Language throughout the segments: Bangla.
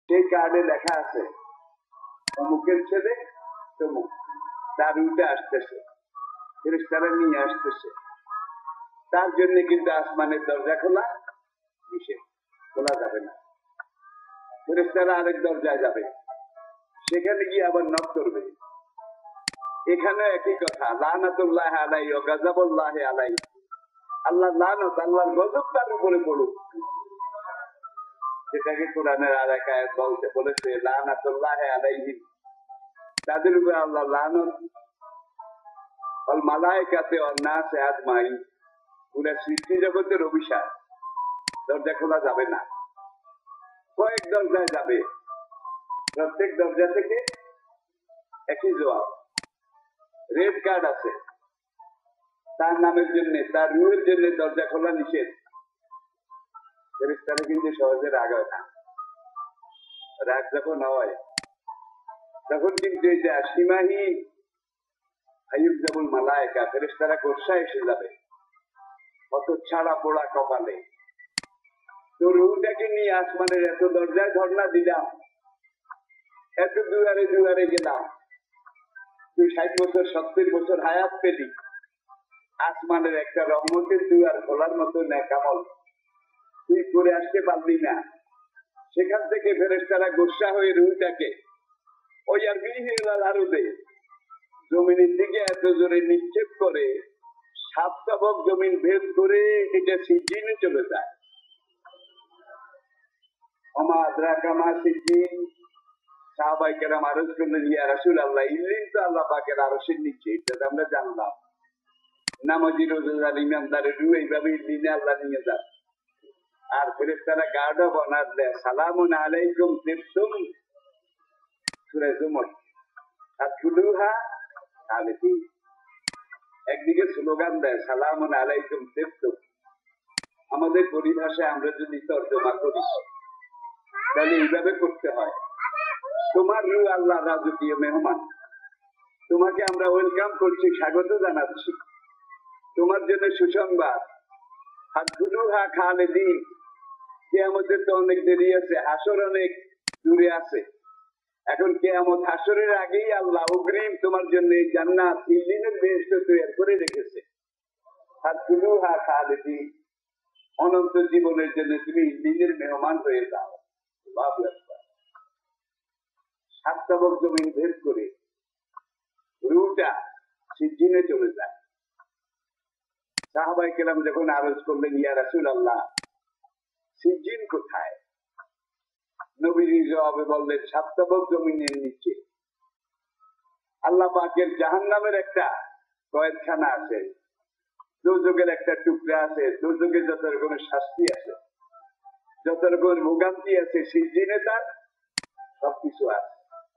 সেই কার্ডে লেখা আছে অমুকের ছেলে তমুক, তার উঠে আসতেছে, ফেরেশতারা নিয়ে আসতেছে, তার জন্য কিন্তু আসমানের দরজা খোলা নিষেধ, খোলা যাবে না। ফেরেশতারা আরেক দরজায় যাবে, সেখানে গিয়ে আবার নক করবে। এখানে একই কথা, লানাতুল্লাহ আলাইহি ওয়া গাযাবুল্লাহ আলাইহি, আল্লাহ লানত, আল্লাহর গজব তার উপরে পড়ুক, যেটাকে কোরআনের আরেক আয়াত বলেছে লানাতুল্লাহ আলাইহিম, তাদের উপরে আল্লাহ লানত, ওয়াল মালায়েকাতে ওয়ান নাসে আজমাইন, পুরো সৃষ্টি জগতের অভিশাপ। দরজা খোলা যাবে না, কয়েক দরজায় যাবে, প্রত্যেক দরজা থেকে একই জবাব। রেড কার্ড আছে, তার নামের জন্য, তার রুহের জন্য দরজা খোলা নিষেধ। ফেরেশতারা কিন্তু সহজে রাগ হয় না, রাগ যখন হয় তখন কিন্তু এটা সীমাহীন আইয়ুবজাবুল মালায়েকা, ফেরেশতারা গোসা এসে যাবে, কত ছাড়া পোড়া কপালে। তো রুহটাকে নিয়ে আসমানের এত দরজায় ধর্ণা দিলাম, এত দুয়ারে দুয়ারে গেলাম, তুই 60 বছর 70 বছর হায়াত পেলি, আসমানের একটা রহমতের দুয়ার খোলার মতো নেকামল তুই করে আসতে পারলি না। সেখান থেকে ফেরেশতারা গোসা হয়ে রুহটাকে ওই আর বিহিলাল আরুদে, জমিনের দিকে এত জোরে নিক্ষেপ করে, 7 তবক জমিন ভেদ করে এটা সিজিনে চলে যায়। ওমা আদরাকা মা সিজিন, সাহাবায়ে কেরাম আরজ করলেন, ইয়া রাসূলুল্লাহ, ইল্লিন তো আল্লাহ পাকের আরশের নিচে, এটা আমরা জানলাম। নামাজি রোজাদার ইমানদারের রূহ এইভাবে ইল্লিনে আল্লাহ নিয়ে যান। আর ফেরেশতারা গার্ড অফ অনার দেয়, সালামুন আলাইকুম তিবতুম, সূরা জুমর, আদখুলুহা খালিদিন। একদিকে স্লোগান দেয় সালামুন আলাইকুম তিবতুম, আমাদের পরিভাষায় আমরা যদি তর্জমা করি তাহলে এইভাবে করতে হয়, তোমার রূহ আল্লাহ রাজকীয় মেহমান, তোমাকে আমরা ওয়েলকাম করছি, স্বাগত জানাচ্ছি, তোমার জন্য সুসংবাদ। আদখুলুহা খালিদিন, কিয়ামতের তো অনেক দেরি আছে, হাসর অনেক দূরে আছে। এখন কিয়ামত হাসরের আগেই আল্লাহ অগ্রিম তোমার জন্য এই জান্নাত, ইল্লিনের বেহেশত তৈরি করে রেখেছে। আদখুলুহা খালিদিন, অনন্ত জীবনের জন্য তুমি ইল্লিনের মেহমান হয়ে যাও। আল্লাহু আকবার। 7 তবক জমিন ভেদ করে রূহটা সিজিনে চলে যায়। সাহাবায়ে কেরাম যখন আরজ করলেন, ইয়া রাসূলুল্লাহ, সিজিন কোথায়? নবীজি জবাবে বললেন, 7 তবক জমিনের নিচে। আল্লাহ পাকের জাহান্নামের একটা কয়েদখানা আছে, দোজখের একটা টুকরা আছে, দোজখে যত রকমের শাস্তি আছে, যত রকমের ভোগান্তি আছে, সিজিনে তার সবকিছু আছে।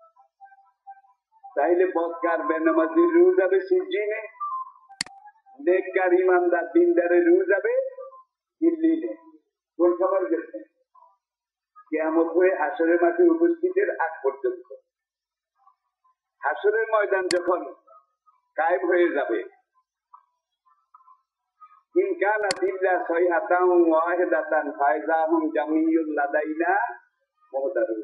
তাইলে বদকার বেনামাজির রূহ যাবে সিজিনে, নেককার ইমানদার দিনদারের রূহ যাবে ইল্লিনে। কোন সময়ের জন্য? কিয়ামত হয়ে হাসরের মাঠে উপস্থিতের আগ পর্যন্ত। হাসরের ময়দান যখন কায়েম হয়ে যাবে, ইন কানাত ইল্লা সাইহাতান ওয়াহিদাতান ফাইজাহুম জামিউল লাদাইনা মুহদারুন।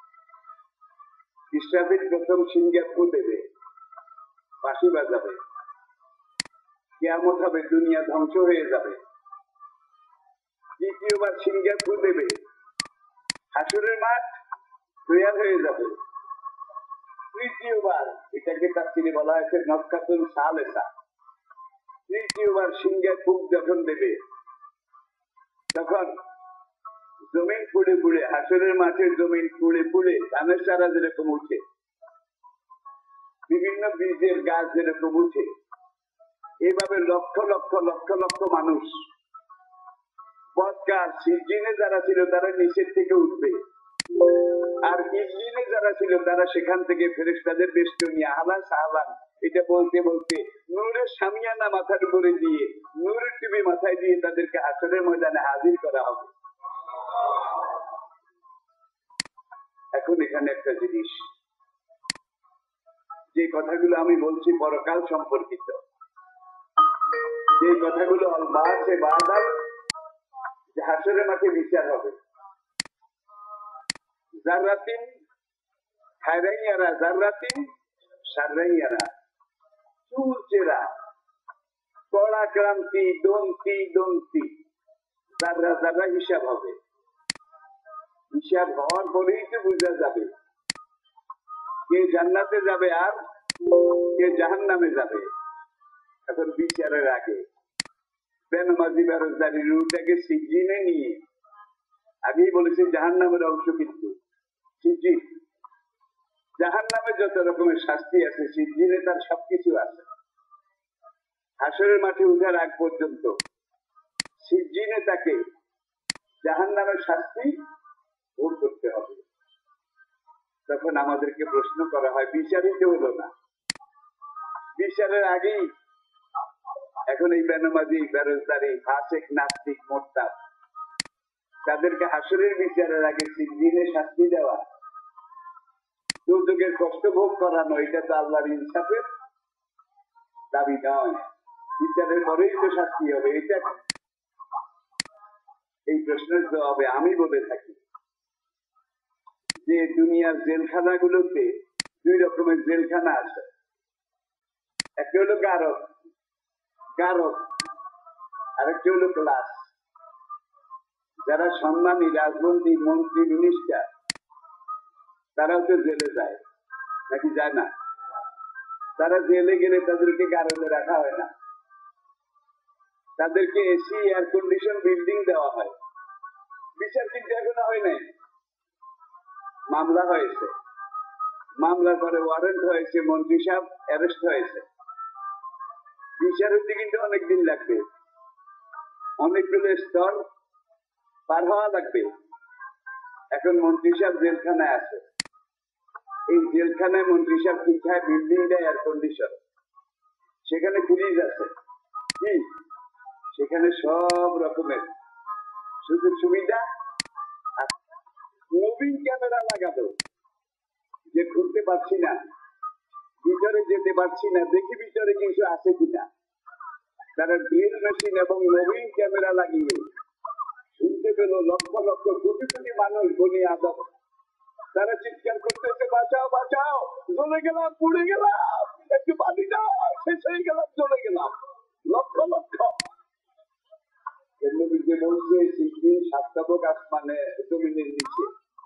ইসরাফিল প্রথম সিংহে ফু দেবে, বাঁশি বাজাবে, কিয়ামত হবে, দুনিয়া ধ্বংস হয়ে যাবে। দ্বিতীয়বার সিংহে ফু দেবে, হাসরের মাঠ তৈয়ার হয়ে যাবে। তৃতীয়বার, এটাকে তাফসীরে বলা হয়েছে নফখাতুন সালেসা, তৃতীয়বার সিংহে ফুঁক যখন দেবে, তখন জমিন ফুড়ে ফুড়ে, হাসরের মাঠে জমিন ফুড়ে ফুড়ে ধানের চারা যেরকম উঠে, বিভিন্ন বীজের গাছ যেরকম উঠে, এইভাবে লক্ষ লক্ষ লক্ষ লক্ষ মানুষ, বদকার সিজিনে যারা ছিল তারা নিচের থেকে উঠবে, আর ইল্লিনে যারা ছিল তারা সেখান থেকে ফেরেশতাদের বেষ্টনী আহলান সাহলান এটা বলতে বলতে নূরের শামিয়ানা মাথার উপরে দিয়ে, নূরের টুপি মাথায় দিয়ে তাদেরকে হাসরের ময়দানে হাজির করা হবে। এখন এখানে একটা জিনিস, যে কথাগুলো আমি বলছি পরকাল সম্পর্কিত, যে কথাগুলো আল-বা'সে বা'দাল, যে হাসরের মাঠে বিচার হবে, জাররাতিন খায়রাইয়ারা জাররাতিন সাররাইয়ারা, চুলচেরা, কড়া ক্রান্তি, দন্তি দন্তি, জাররা জাররা হিসাব হবে। হিসাব হওয়ার পরেই তো বোঝা যাবে কে জান্নাতে যাবে আর কে জাহান্নামে যাবে। এখন বিচারের আগে বেনামাজি বেরোজগারি রুটাকে সিজিনে নিয়ে আগেই বলেছি জাহান্নামের অংশ, কিন্তু সিজিন জাহান্নামে যত রকমের শাস্তি আছে সিজিনে তার সবকিছু আছে। হাসরের মাঠে উঠার আগ পর্যন্ত সিজিনে তাকে জাহান্নামের শাস্তি ভোগ করতে হবে। তখন আমাদেরকে প্রশ্ন করা হয়, বিচারিত হলো না, বিচারের আগেই এখন এই বেনামাজি বেরোজগারি ফাসেক নাস্তিক মোরতাদ তাদেরকে হাসরের বিচারের আগে সিজিনে শাস্তি দেওয়া, দুর্যোগের কষ্ট ভোগ করানো, এটা তো আল্লাহর ইনসাফের দাবি নয়। বিচারের পরেই তো শাস্তি হবে। এটা এই প্রশ্নের জবাবে আমি বলে থাকি যে দুনিয়ার জেলখানাগুলোতে দুই রকমের জেলখানা আছে। একটা হলো গারদ, গারদ, আরেকটা হলো ক্লাস। যারা সম্মানী রাজমন্ত্রী, মন্ত্রী, মিনিস্টার তারাও তো জেলে যায়, নাকি যায় না? তারা জেলে গেলে তাদেরকে গারদে রাখা হয় না, তাদেরকে এসি এয়ার কন্ডিশন বিল্ডিং দেওয়া হয়। বিচার কিন্তু এখনো হয় নাই, মামলা হয়েছে, মামলার পরে ওয়ারেন্ট হয়েছে, মন্ত্রী সাহেব অ্যারেস্ট হয়েছে, বিচার হতে কিন্তু অনেকদিন লাগবে, অনেকগুলো স্তর পার হওয়া লাগবে। এখন মন্ত্রী সাহেব জেলখানায় আছে, এই জেলখানায় মন্ত্রী সাহেব কি খায়? বিল্ডিং দেয় এয়ার কন্ডিশন, সেখানে ফ্রিজ আছে, কি সেখানে সব রকমের সুযোগ সুবিধা। মুভিং ক্যামেরা লাগাতো, যে ঘুরতে পারছি না, ভিতরে যেতে পারছি না, দেখি ভিতরে কিছু আছে কিনা। তারা ড্রিল মেশিন এবং মুভিং ক্যামেরা লাগিয়ে শুনতে পেল লক্ষ লক্ষ কোটি কোটি মানুষ, বনি আদম, তারা চিৎকার করতেছে, বাঁচাও বাঁচাও, জ্বলে গেলাম, পুড়ে গেলাম, একটু পানি দাও, শেষ হয়ে গেলাম, চলে গেলাম, লক্ষ লক্ষ। নবীজি বলছে সিদ্দিন সাতটাবক আসমানে জমিনের নিচে,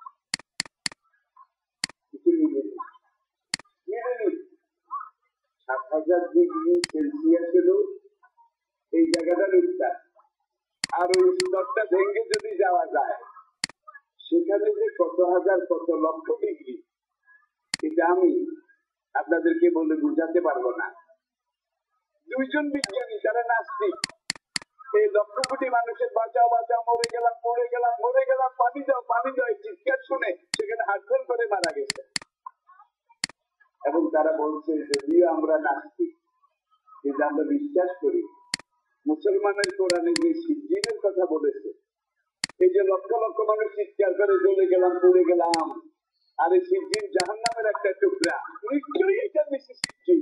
৭,০০০ ডিগ্রি সেলসিয়াসের এই জায়গাটার উত্তাপ। আর ওই স্তরটা ভেঙে যদি যাওয়া যায় সেখানে যে কত হাজার কত লক্ষ ডিগ্রি, এটা আমি আপনাদেরকে বলে বুঝাতে পারবো না। দুইজন বিজ্ঞানী, তারা নাস্তিক, এই লক্ষ কোটি মানুষের বাঁচাও বাঁচাও, মরে গেলাম, পড়ে গেলাম, মরে গেলাম, পানি দাও পানি দাও, চিৎকার শুনে সেখানে হাটফেল করে মারা গেছে। এবং তারা বলছে যদিও আমরা নাস্তিক, কিন্তু আমরা বিশ্বাস করি মুসলমানের কোরআনে যে সিজ্জিনের কথা বলেছে, এই যে লক্ষ লক্ষ মানুষ চিৎকার করে জ্বলে গেলাম, পড়ে গেলাম, আর এই সিজ্জিন জাহান্নামের একটা টুকরা, নিশ্চয়ই এটা বেশি সিজ্জিন।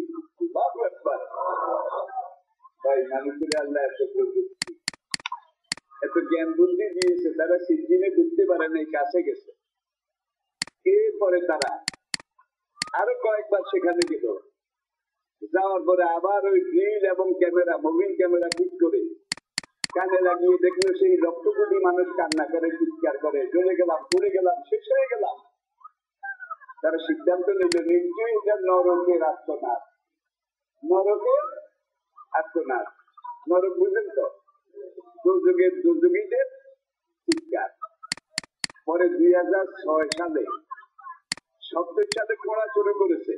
ভাই, মানুষের আল্লাহ এত প্রযুক্তি, এত জ্ঞান বুদ্ধি দিয়েছে, তারা সিজ্জিনে ঢুকতে পারে নাই, কাছে গেছে। এরপরে তারা আরো কয়েকবার সেখানে গেল, যাওয়ার পরে আবার ওই ড্রিল এবং ক্যামেরা, মুভিং ক্যামেরা ঠিক করে কানে লাগিয়ে দেখলো সেই লক্ষ কোটি মানুষ কান্না করে, চিৎকার করে, জ্বলে গেলাম, পড়ে গেলাম, শেষ হয়ে গেলাম। তারা সিদ্ধান্ত নিল নিশ্চয়ই এটা নরকের আত্মনাদ, নরকের আত্মনাদ। নরক বুঝেন তো, দুর্যোগের দুর্যোগীদের চিৎকার। পরে 2006 সালে 70 সালে খোঁড়া শুরু করেছে,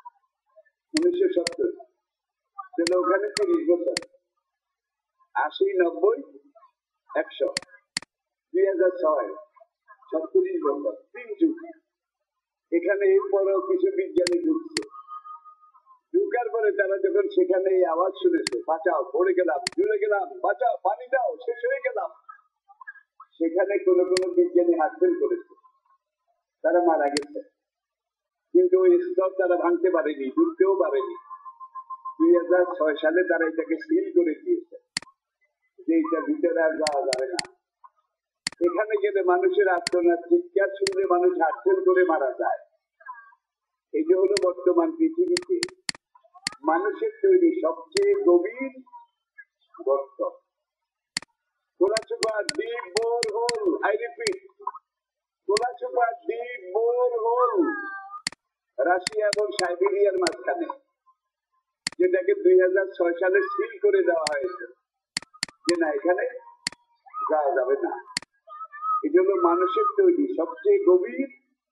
1970 তাহলে ওখানে 30 বছর, 80, 90, 100, 2006, 36 বছর, 3 যুগ। এখানে এরপরও কিছু বিজ্ঞানী ঢুকছে, ঢুকার পরে তারা যখন সেখানে এই আওয়াজ শুনেছে, বাঁচাও, পড়ে গেলাম, জ্বলে গেলাম, বাঁচাও, পানি দাও, শেষ হয়ে গেলাম, সেখানে কোন কোন বিজ্ঞানী হাসপাতাল করেছে, তারা মারা গেছে। কিন্তু ওই স্তর তারা ভাঙতে পারেনি, ঢুকতেও পারেনি। 2006 সালে তারা এটাকে সিল করে দিয়েছে যে এটা ভিতরে আর যাওয়া যাবে না। এখানে গেলে মানুষের আর্তনাদ চিৎকার শুনলে মানুষ হার্টফেল করে মারা যায়। এই যে হলো বর্তমান পৃথিবীতে মানুষের তৈরি সবচেয়ে গভীর গর্ত। খোলাচোপা deep bore hole, I repeat, খোলাচোপা ডিপ বোর হোল রাশিয়া এবং সাইবেরিয়ার মাঝখানে, যেটাকে 2006 সালে সিল করে দেওয়া হয়েছে যে না এখানে যাওয়া যাবে না। এটা হলো মানুষের তৈরি সবচেয়ে গভীর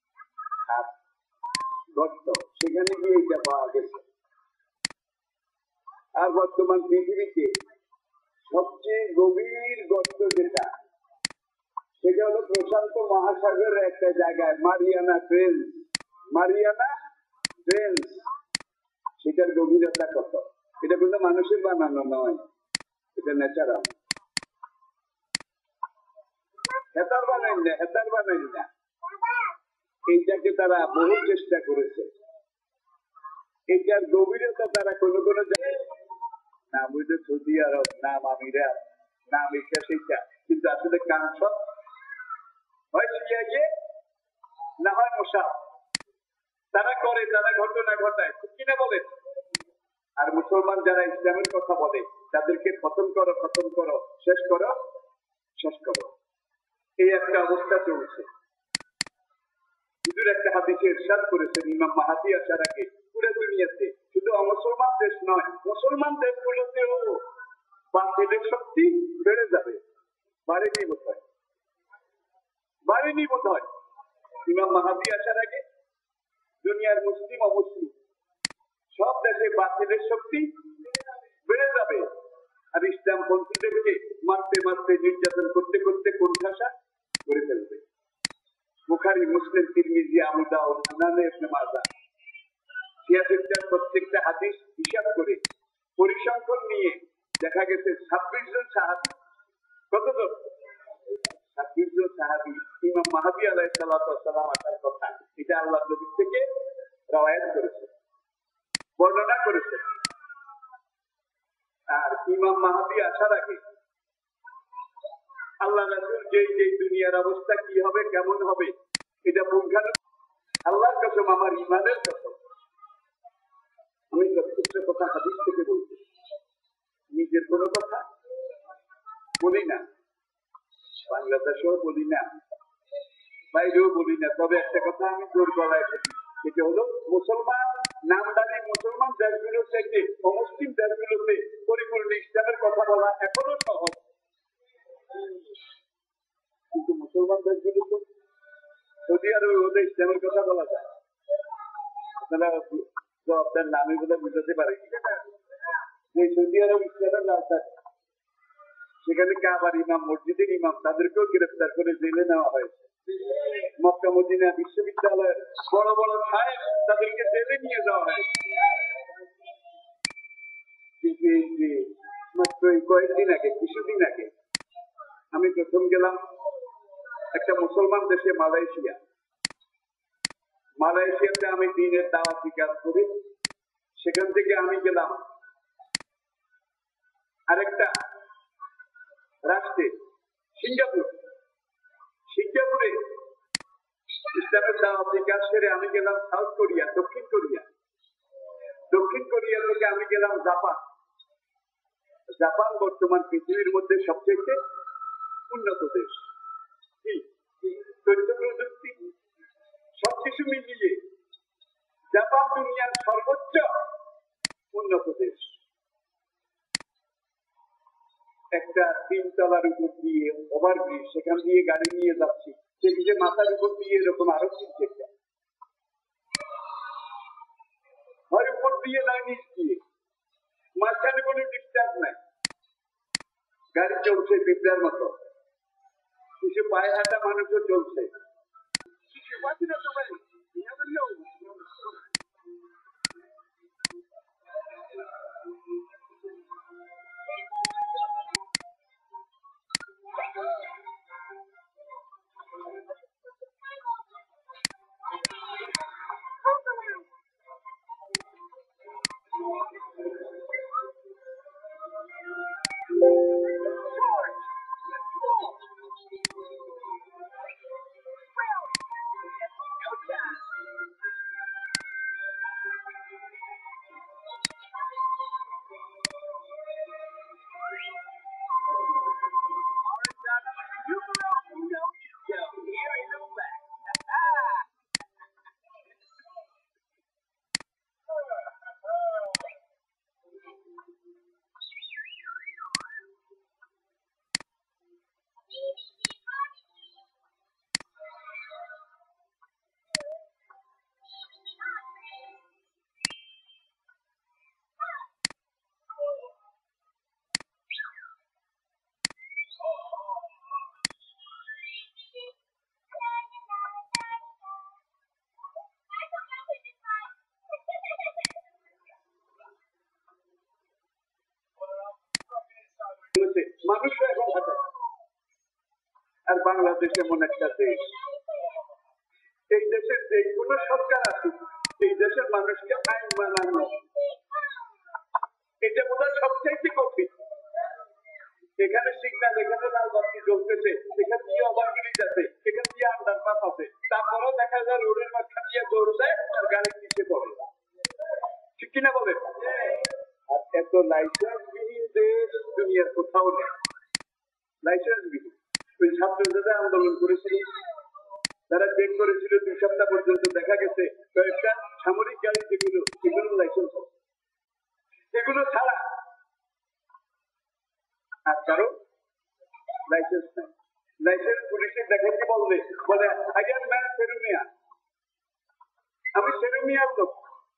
গর্ত, সেখানে গিয়ে এটা পাওয়া গেছে। আর বর্তমান পৃথিবীতে সবচেয়ে গভীর গর্ত যেটা, সেটা হলো প্রশান্ত মহাসাগরের একটা জায়গায় মারিয়ানা ট্রেঞ্চ। মারিয়ানা ট্রেঞ্চ, সেটার গভীরতা কত? এটা কিন্তু মানুষের বানানো নয়, এটা ন্যাচারাল। হেতার বানাই না, হেতার বানাই না, এইটাকে তারা বহু চেষ্টা করেছে। এটার গভীরতা তারা কোনো কোনো জায়গায় নাম হইতো সৌদি আরব, নাম আমিরাত, নাম এটা সেটা, কিন্তু আসলে কানসব হয় সিয়াইয়ে না হয় মোসাদ। তারা করে, তারা ঘটনা ঘটায়, কিনা বলে। আর মুসলমান যারা ইসলামের কথা বলে তাদেরকে খতম করো, খতম করো, শেষ করো, শেষ করো, এই একটা অবস্থা চলছে। হুজুর একটা হাদিসে ইরশাদ করেছেন ইমাম মাহাদি আসার আগে পুরো দুনিয়াতে, শুধু অমুসলমান দেশ নয়, মুসলমান দেশগুলোতেও বাতিলের শক্তি বেড়ে যাবে। বাড়েনি বোধ হয়, বাড়েনি বোধ হয়। ইমাম মাহাদি আসার আগে দুনিয়ার মুসলিম অমুসলিম সব দেশে বাতিলের শক্তি বেড়ে যাবে। আর ইসলাম পন্থীদেরকে মারতে মারতে নির্যাতন করতে করতে কোণঠাসা করে ফেলবে। বুখারী, মুসলিম, তিরমিজি, আবু দাউদ, সুনানে ইবনে মাজাহ, সিয়াসিত্তার প্রত্যেকটা হাদিস হিসাব করে পরিসংখ্যান নিয়ে দেখা গেছে 26 জন সাহাবী, কতজন? 26 জন সাহাবী ইমাম মাহদী আলাইহিস সালাতু ওয়াস সালাম আসার কথা এটা আল্লাহর নবী থেকে রওয়ায়াত করেছে, বর্ণনা করেছে। আর ইমাম মাহদী আসার আগে আল্লাহ রাসূল যেই দুনিয়ার অবস্থা কি হবে, কেমন হবে, এটা পুঙ্খানুপুঙ্খ আল্লাহর কসম, আমার ইমানের কসম, আমি প্রত্যেকটা কথা হাদিস থেকে বলছি, নিজের কোনো কথা বলি না, বাংলাদেশেও বলি না, বাইরেও বলি না। তবে একটা কথা আমি জোর গলায় বলি, সেটা হলো মুসলমান নামদারি মুসলমান দেশগুলোর থেকে অমুসলিম দেশগুলোতে পরিপূর্ণ ইসলামের কথা বলা এখনো সহজ, কিন্তু মুসলমান দেশগুলোতে সৌদি আরবে ওদের ইসলামের কথা বলা যায়। আপনারা আপনার নামে বলে বুঝাতে পারে যে সৌদি আরব ইসলামের রাজধানী, সেখানে কাবার ইমাম, মসজিদের ইমাম, তাদেরকেও গ্রেফতার করে জেলে নেওয়া হয়েছে। মক্কা মদিনা বিশ্ববিদ্যালয়ের বড় বড় সাহেব, তাদেরকে জেলে নিয়ে যাওয়া হয়েছে। মাত্র কয়েকদিন আগে, কিছুদিন আগে আমি প্রথম গেলাম একটা মুসলমান দেশে, মালয়েশিয়া। মালয়েশিয়াতে আমি দিনের দাওয়াতি কাজ করি। সেখান থেকে আমি গেলাম আরেকটা রাষ্ট্রে, সিঙ্গাপুর। সিঙ্গাপুরে ইসলামের দাওয়াতি কাজ সেরে আমি গেলাম সাউথ কোরিয়া, দক্ষিণ কোরিয়া। দক্ষিণ কোরিয়া থেকে আমি গেলাম জাপান। জাপান বর্তমান পৃথিবীর মধ্যে সবচেয়ে উন্নত দেশ। তথ্য প্রযুক্তি সবকিছু মিলিয়ে জাপান দুনিয়ার সর্বোচ্চ উন্নত দেশ। একটা 3 তলার উপর দিয়ে ওভারব্রিজ, সেখান দিয়ে গাড়ি নিয়ে যাচ্ছি, সেদিকে মাথার উপর দিয়ে এরকম আরো 3-4টা, হয় উপর দিয়ে নয় নিচ দিয়ে, মাঝখানে কোনো ডিস্টার্ব নাই, গাড়ি চলছে পিঁপড়ার মতো, কিছু পায়ে হাঁটা মানুষও চলছে। মানুষও এখন হাঁটা। আর বাংলাদেশ এমন একটা দেশ, এই দেশের যে কোনো সরকার আছে, এই দেশের মানুষকে আইন মানানো এটা বোধহয় সবচাইতে কঠিন। এখানে সিগন্যাল, এখানে লাল বাতি জ্বলতেছে, এখান দিয়ে ওভারব্রিজ আছে, এখান দিয়ে আন্ডারপাস আছে, তারপরেও দেখা যায় রোডের মাঝখান দিয়ে দৌড় দেয় আর গাড়ি পিছিয়ে পড়ে। ঠিক কিনা বলেন? আর এত লাইসেন্সবিহীন দেশ দুনিয়ার কোথাও নেই। লাইসেন্সবিহীন। ওই ছাত্রদের আন্দোলন করেছিল, তারা চেক করেছিল 2 সপ্তাহ পর্যন্ত, দেখা গেছে কয়েকটা সামরিক গাড়ি যেগুলো, সেগুলো লাইসেন্স হবে, এগুলো ছাড়া আর কারো লাইসেন্স নাই। লাইসেন্স পুলিশে দেখাতে বলবে, বলে আইয়ার ম্যান সেরুমিয়া, আমি সেরুমিয়ার লোক,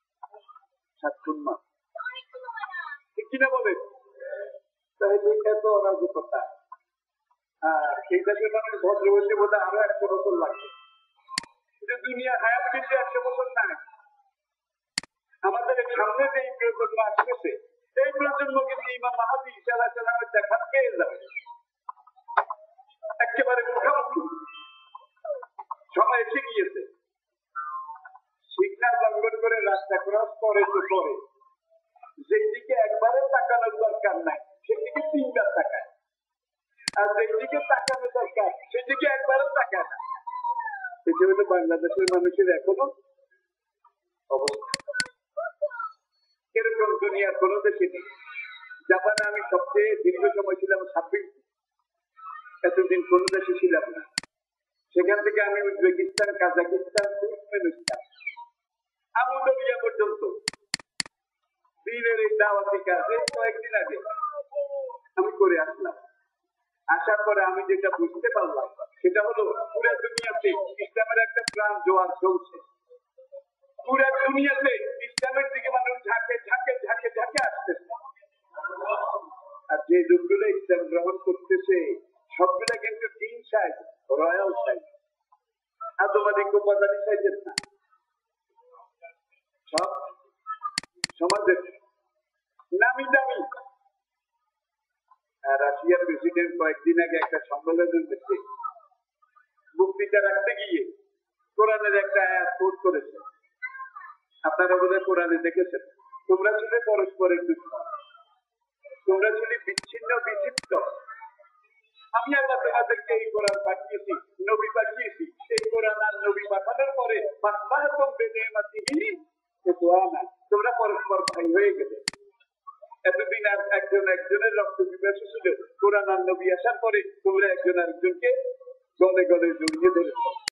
7 মাস। ঠিক কিনা বলে? তাহলে এত অরাজকতা। আর এই দেশের মানুষ ভদ্র হইতে বোধহয় আরো 100 বছর লাগবে। দুনিয়ার হায়াত কিন্তু 100 বছর নাই। আমাদের সামনে যে এই প্রজন্ম আসতেছে, এই প্রজন্ম কিন্তু ইমাম মাহদী সাল্লাল্লাহু আলাইহি ওয়াসাল্লামের দেখা পেয়ে যাবে একেবারে মুখোমুখি। সময় এসে গিয়েছে। সিগন্যাল লঙ্ঘন করে রাস্তা ক্রস করে তো করে, যেদিকে একবারে তাকানোর দরকার নাই সেদিকে 3বার তাকায়, আর যেদিকে তাকানো দরকার সেদিকে একবারও তাকায় না। এটা হলো বাংলাদেশের মানুষের এখনো অবস্থা। এরকম দুনিয়ার কোন দেশে নেই। জাপানে আমি সবচেয়ে দীর্ঘ সময় ছিলাম 26 দিন, এতদিন কোন দেশে ছিলাম না। সেখান থেকে আমি Uzbekistan, Kazakhstan, Turkmenistan, Abu Dhabi পর্যন্ত দিনের এই দাওয়াতি কাজে কয়েকদিন আগে আমি করে আসলাম। আসার পরে আমি যেটা বুঝতে পারলাম সেটা হলো পুরো দুনিয়াতে ইসলামের একটা প্রাণ জোয়ার চলছে। পুরো দুনিয়াতে ইসলামের দিকে মানুষ ঝাঁকে ঝাঁকে ঝাঁকে ঝাঁকে আসতেছে। আর যে লোকগুলো ইসলাম গ্রহণ করতেছে সবগুলা কিন্তু 3 সাইজ, রয়্যাল সাইজ, আদমাদি কোপাদানি সাইজের না, সব সমাজের নামি দামি। রাশিয়ার প্রেসিডেন্ট কয়েকদিন আগে একটা সম্মেলনের মধ্যে বক্তৃতা রাখতে গিয়ে কোরআনের একটা আয়াত কোট করেছে। আপনারা বোধহয় কোরআনে দেখেছেন, তোমরা ছিলে পরস্পরের দুশ্মন, তোমরা ছিলে বিচ্ছিন্ন বিচিত্র, আমি আল্লাহ তোমাদেরকে এই কোরআন পাঠিয়েছি, নবী পাঠিয়েছি। এই কোরআন আর নবী পাঠানোর পরে তোমরা পরস্পর ভাই হয়ে গেলে। এতদিন আর একজন একজনের রক্ত পিপাসু ছিল, কোরআন আর নবী আসার পরে তোমরা একজন আরেকজনকে গলে গলে জড়িয়ে ধরেছ।